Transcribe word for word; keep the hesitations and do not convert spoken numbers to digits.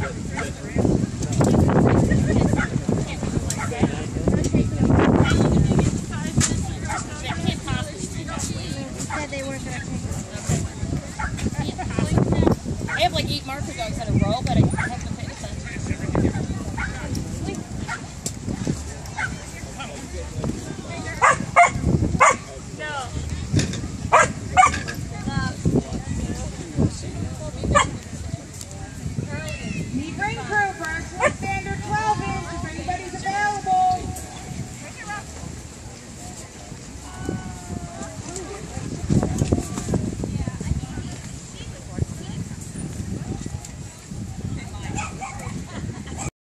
They weren't going to take it. I have like eight marker dogs in a row, but I have